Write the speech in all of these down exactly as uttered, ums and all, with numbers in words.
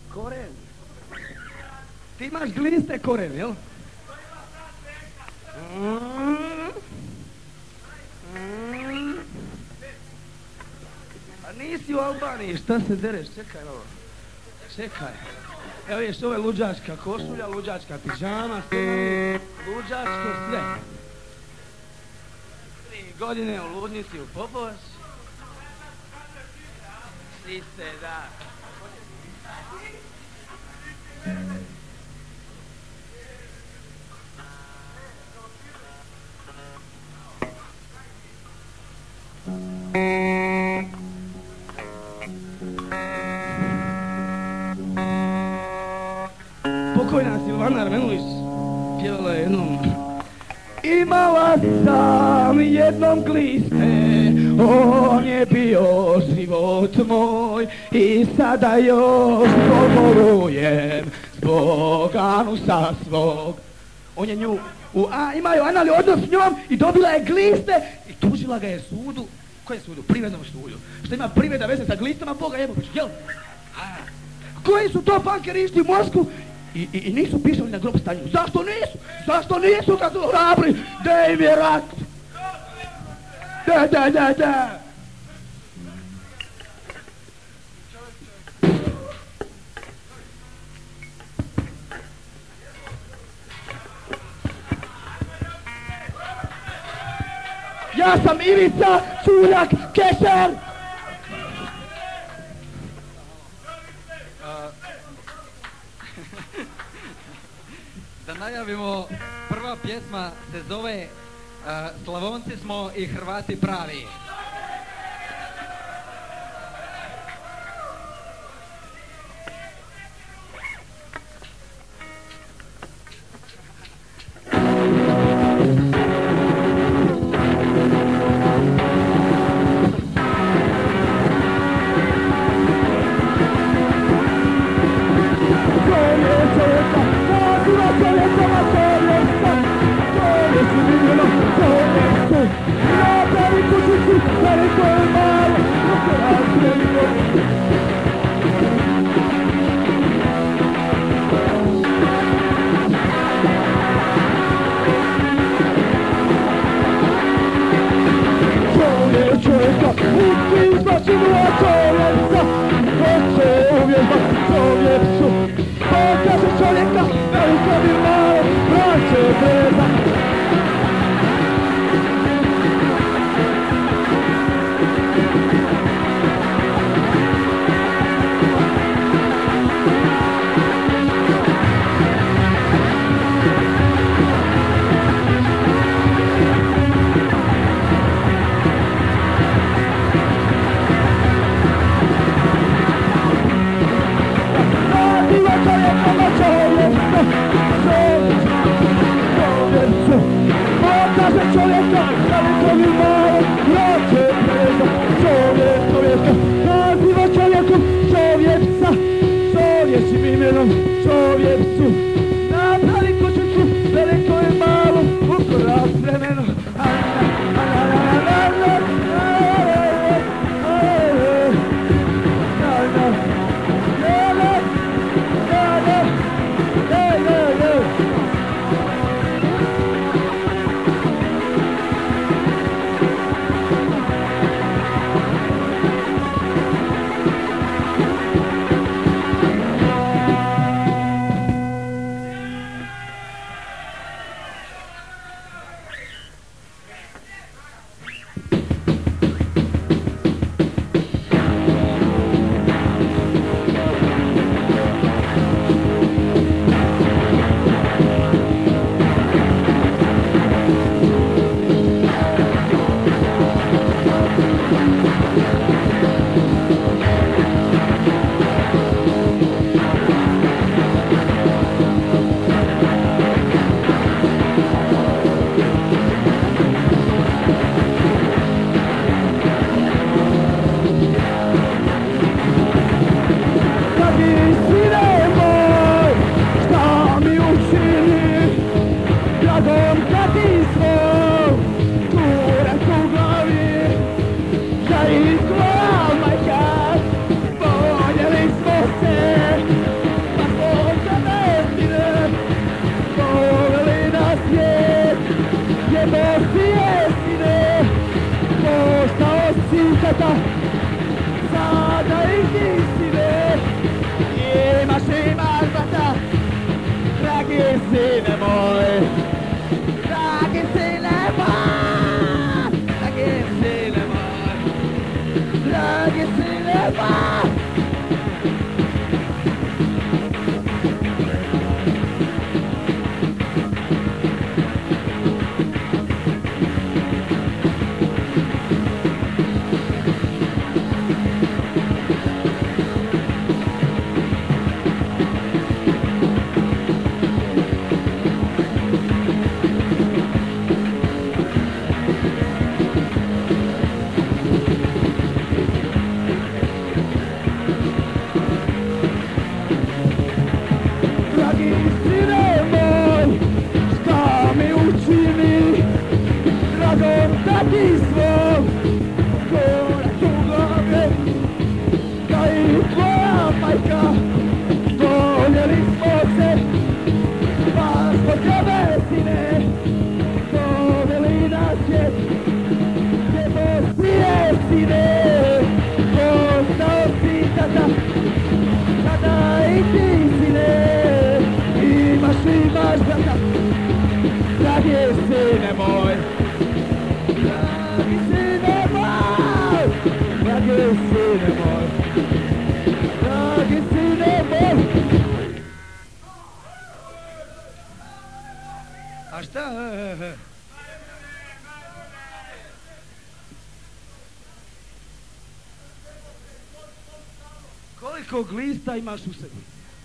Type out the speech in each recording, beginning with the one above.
Koren. Ti imaš gliste koren, jel? Mm. Mm. A nisi u Albaniji, šta se dereš? Čekaj ovo. Čekaj. Evo ješ, ovo je luđačka košulja, luđačka pidžama, sve luđačko sve. Tri godine u ludnici u Popovac. Svi ste, da. Pokojna Silvana Armenulić pjevala je jednom: imala sam jednom gliste, on je bio život moj i sada još poborujem zbog anusa svog. On je nju, u, a, imaju anali odnos s njom i dobila je gliste i tužila ga je sudu. Koje sudu? Privrednom sudu. Što ima privreda veze sa glistama, Boga jebović, jel? A, koji su to pankeri išli u Moskvu i, i, i nisu pisali na grob stanju? Zašto nisu? Zašto nisu kad su hrabri? Da im je rat? Da, da, da, da. Ja sam Ivica Čuljak Kešer! Da najavimo, prva pjesma se zove uh, Slavonci smo i Hrvati pravi. dragi sine moj, dragi sine moj, dragi sine moj, dragi sine moj. A šta? Koliko glista imaš u sebi?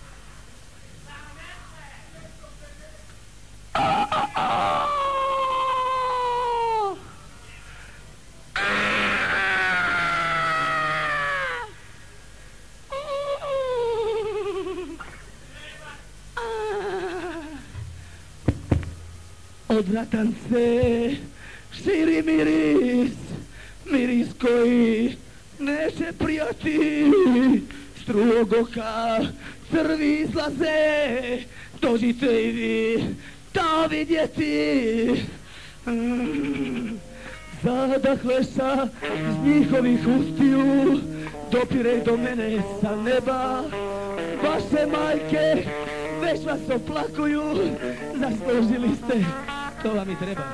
Od ratance širi miris, miris koji neće prijati, strugog oka crvi izlaze, dođite i vi to vidjeti. Mm, zadah leša iz njihovih ustiju dopire do mene sa neba, vaše majke već vas oplakuju, zaslužili ste, to vam i treba.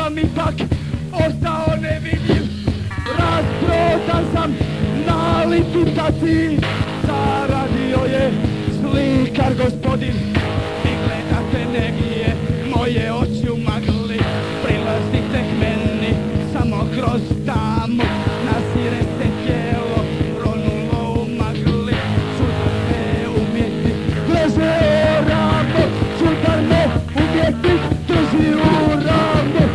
sam ipak ostao nevidljiv. Rasprodan sam na licitaciji, zaradio je slikar gospodin. Vi gledate negdje, moje oči u magli, prilazite k meni samo kroz tamu. Nasire se tijelo, ronulo u magli, čudar me umjetnik leže o ramo, čudar me umjetnik drži u ramo.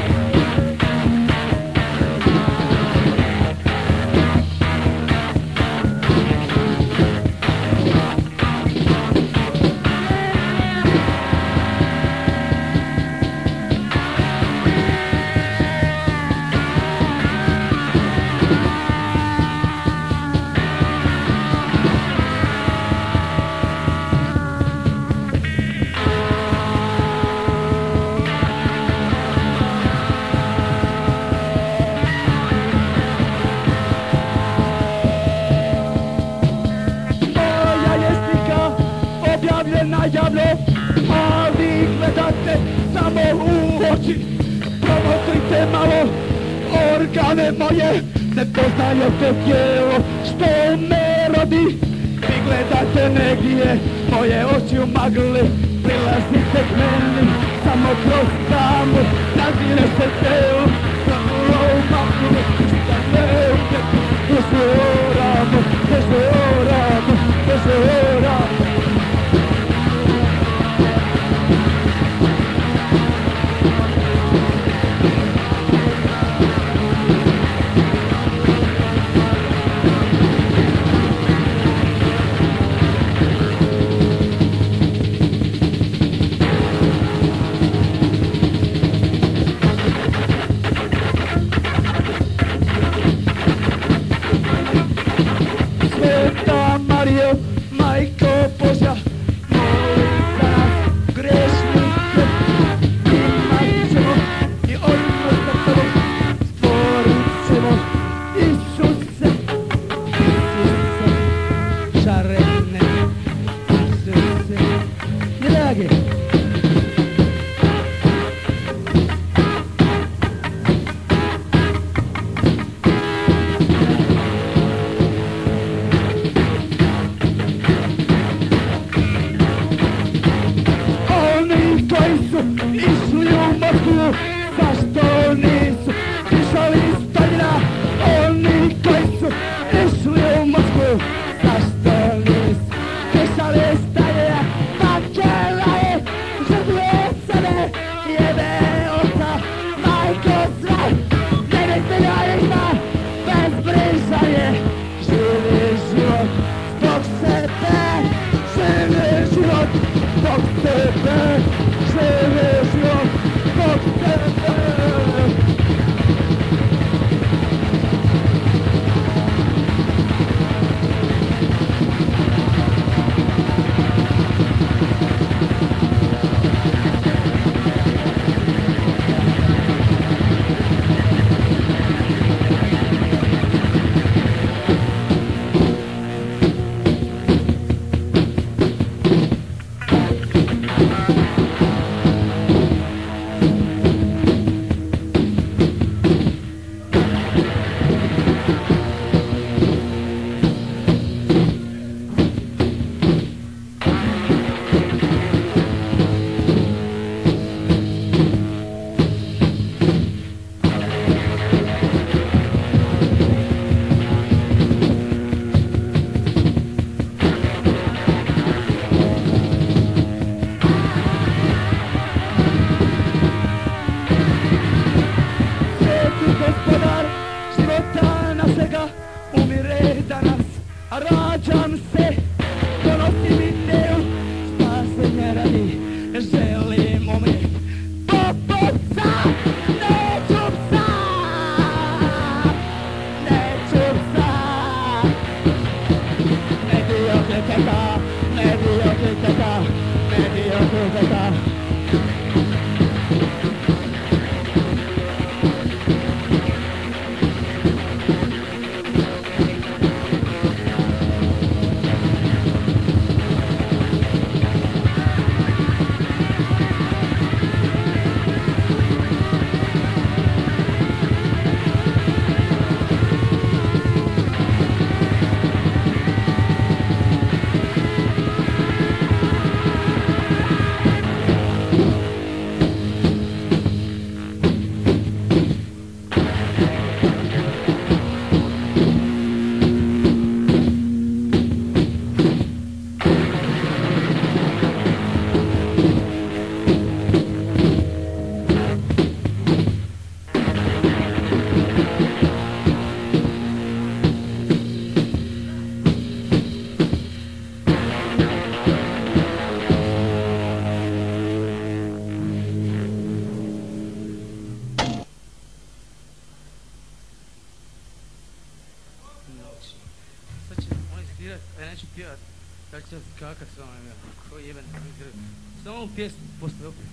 Javno, a vi gledate samo u oči. Promotrite malo organe moje, ne poznajete tijelo što me rodi. Vi gledate negdje, moje oči u magli, prilazite k meni samo kroz tamu. Nazire se tijelo, ronulo u magli, čudar me umjetnik drži u ramo, drži u ramo, drži u ramo. svirat, ja neću pjevat. Ja ću skakat s vama, ko jeben. Samo ovu pjesmu, poslije opet.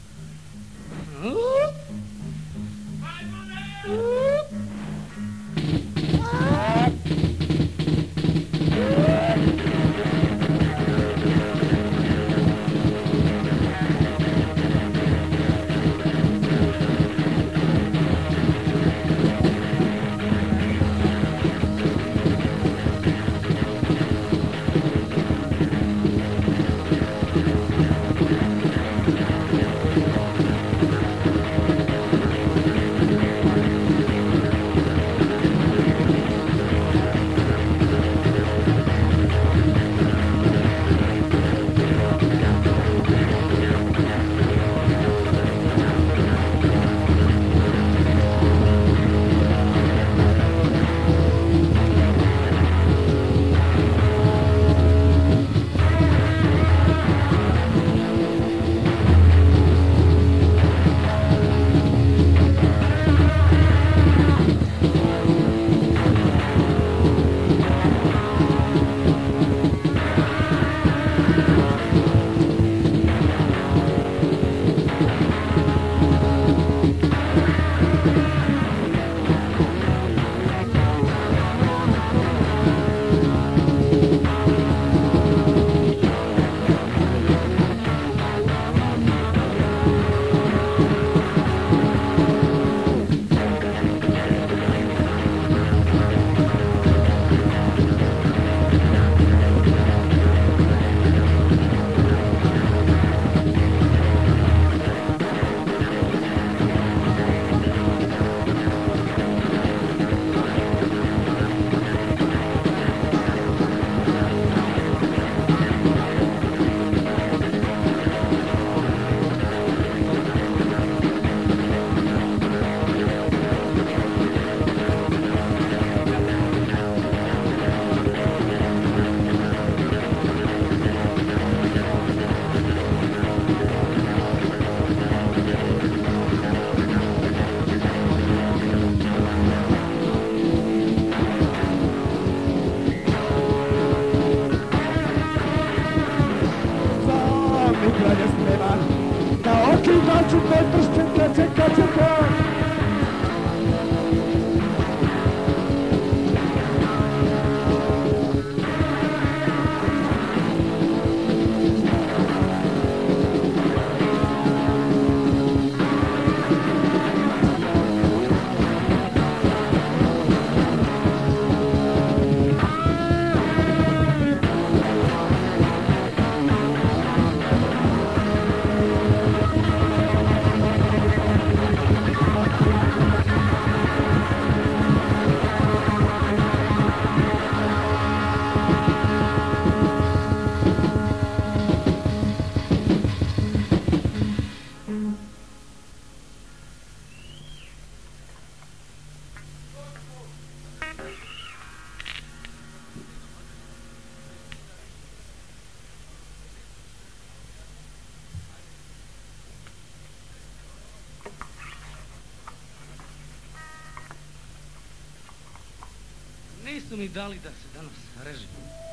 Nisu mi dali da se danas režim.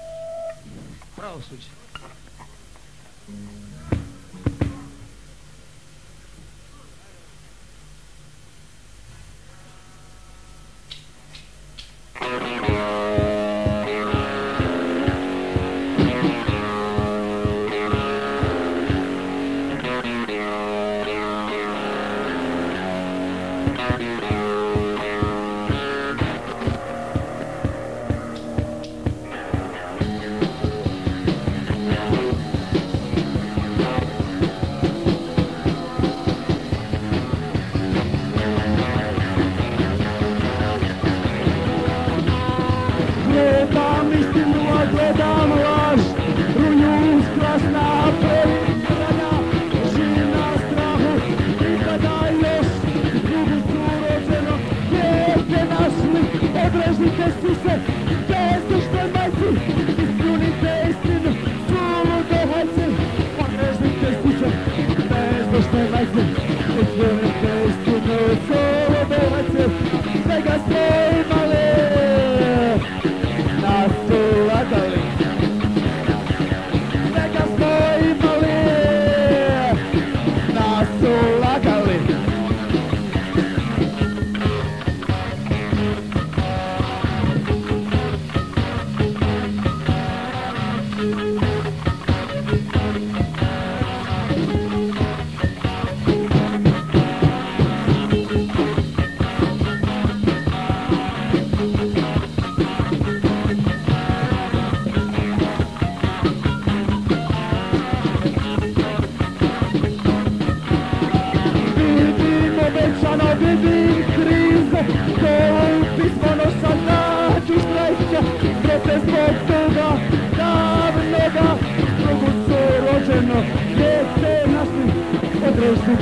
Pravosuđe. Drugu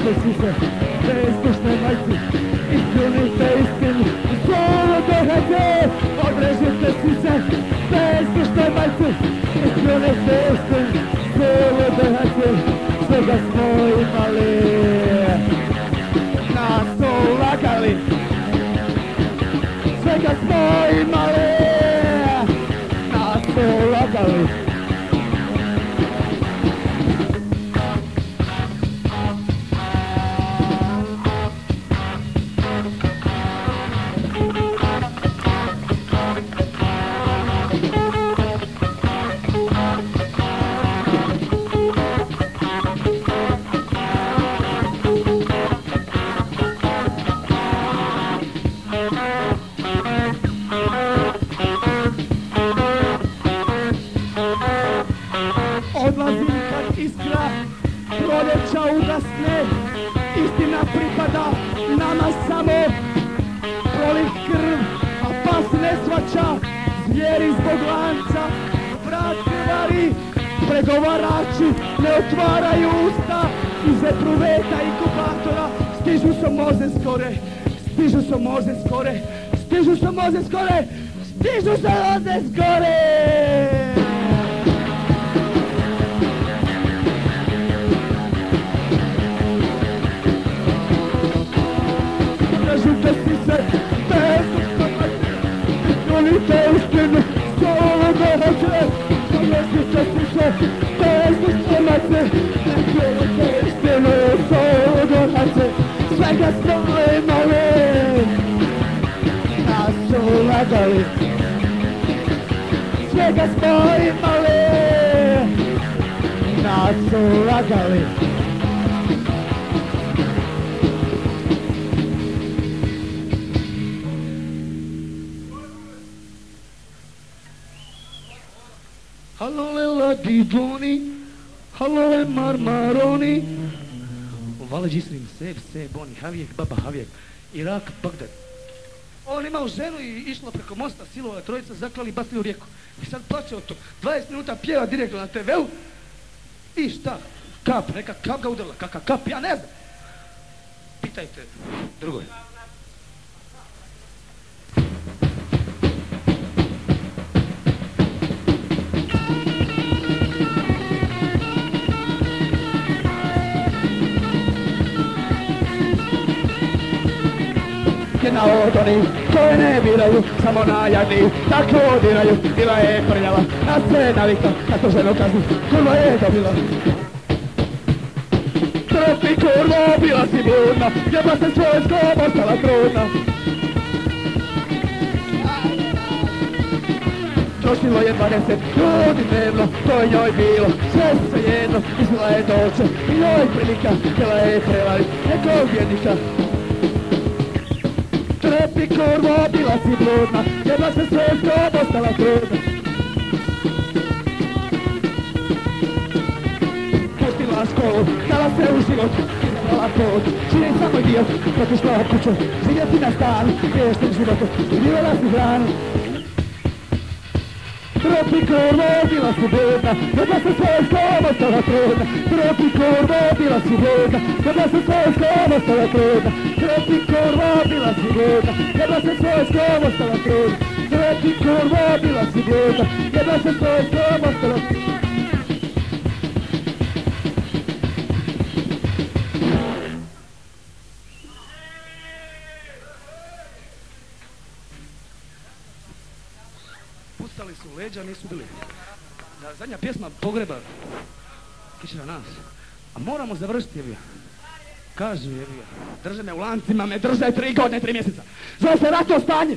Odrežite si se, beskućne majci, ispunite istinu, svoju dohajte. Odrežite si se, beskućne majci, ispunite istinu, svoju dohajte. Svega smo imali, nas su lagali. Svega smo imali, nas su lagali. Odlazim kad iskra proljeća ugasne, istina pripada nama samo. Prolih krv, a pas ne svača, zvijeri zbog lanca, vrat krvari. Pregovarači ne otvaraju usta, iz epruveta i kupatora stižu samoze skore, stižu samoze skore, stižu samoze skore, stižu samoze skore. Odrežite si se, beskućne majci, ispunite istinu, svoju dohajte. Odrežite si se, beskućne majci, ispunite istinu, svoju dohajte. Svega smo imali, nas su lagali. Svega smo imali, nas su lagali. Allole ladidoni, allole marmaroni. Vale Cisrim, Seb, Seboni, Havijek, Baba Havijek, Irak, Bagdad. On imao ženu i išlo preko mosta, silova trojica, zaklali, bacili u rijeku. I sad plaće od to. dvadeset minuta pjeva direktno na te veu. I šta? Kap, neka kap ga udarila. Kaka kap, ja ne znam. Pitajte drugoj. Na odoni, koje ne biraju, samo najadni, tako odiraju. Bila je prljava, na sve navikla, na to ženu kaznu, kurva je dobila. Trpi kurvo, bila si budna, jeba se svojskom, ostala trudna. Trošilo je dvadeset ljudi dnevno, to je njoj bilo, sve se jedno, mislila je dolce, i njoj prilika, htjela je prevari nekog vjednika. Trepi kurvo, bila si bludna, jeba se svojskom, ostala trudna. Pustila školu, dala se u život, izabrala put, čini samo dio, protišla od kuću, živjeti na stanu, vještim životu, živjela si hranu. Trepi kurvo, bila si bludna, jeba se svojskom, ostala trudna. Trepi kurvo, bila si bludna, jeba se svojskom, ostala trudna. Trepi kurvo, bila si bludna, jeba se svojskom, ostala trudna. Trepi kurvo, bila si bludna, jeba se svojskom, ostala trudna. Pucali su leđa, nisu bili. Da, zadnja pjesma Pogreba kiše na nas. A moramo završiti, jebi ga. Kažu, jebi ga. Drže me u lancima, me drže tri godine, tri mjeseca. Zove se ratno stanje.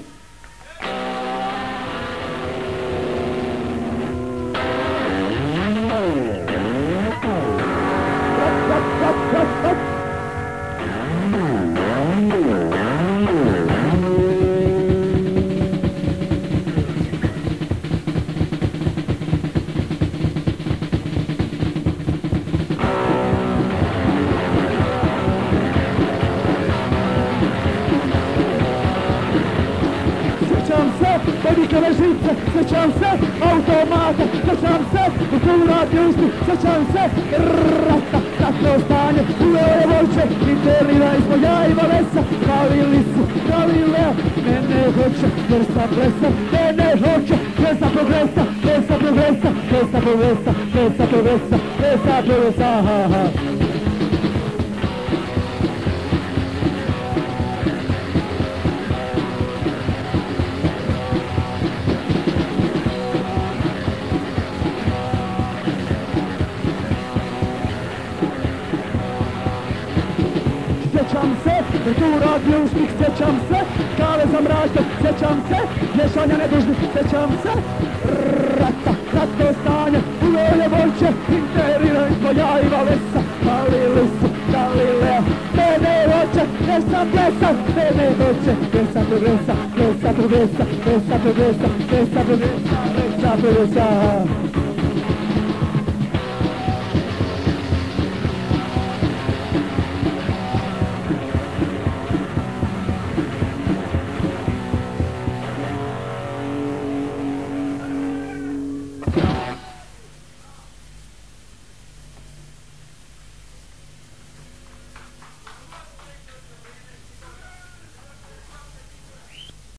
Crkave žice, sjećam se automata, sjećam se kultura pjusti, sjećam se rata, takvo stanje, uveo je voće, interira ispod jajima lesa, kalili su Galileo, mene hoće, vrsta plesa, mene hoće, plesa progresa, plesa progresa, plesa progresa, plesa progresa, plesa progresa, ha ha. Sjećam se, kultura pljušnih, sjećam se, kale za mračne, sjećam se, vješanja nedužnih, sjećam se, rata, ratno stanje, uveo je voće, interira ispod jajima lesa, kalili su Galileo, mene hoće, plesa, plesa, mene hoće, plesa progresa, plesa progresa, plesa progresa, plesa progresa, plesa progresa.